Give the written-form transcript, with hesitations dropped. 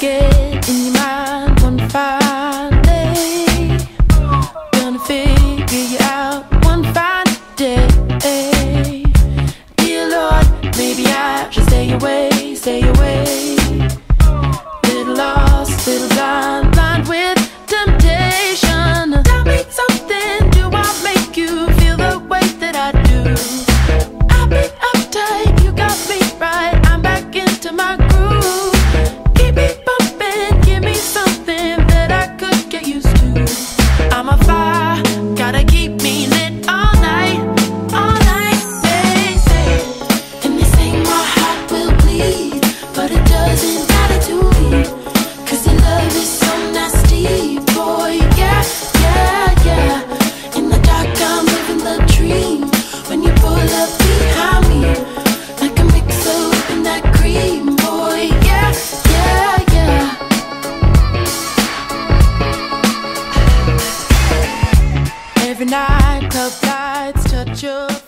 get in your mind one fine day. Gonna figure you out one fine day. Dear Lord, maybe I should stay away, stay away. Little lost, little blind, blind with temptation. Tell me something, do I make you feel the way that I do? I've been uptight, you got me right, I'm back into my groove. Keep me bumping, give me something that I could get used to. I'm a fire, gotta keep me lit all night, baby. And they say my heart will bleed, but it doesn't matter to me, 'cause your love is so nasty, boy, yeah, yeah, yeah. In the dark I'm living the dream, when you pull up behind me, like a mixer in that cream, boy, yeah, yeah, yeah. Every night club lights touch your